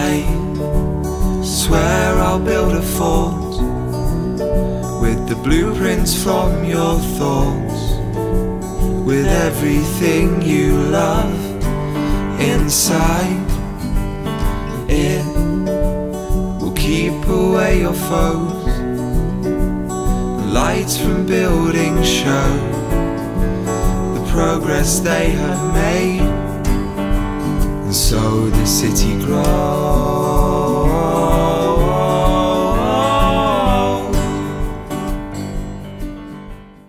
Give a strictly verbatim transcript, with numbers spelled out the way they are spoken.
I swear I'll build a fort with the blueprints from your thoughts, with everything you love inside. It will keep away your foes. The lights from buildings show the progress they have made, and so the city grows.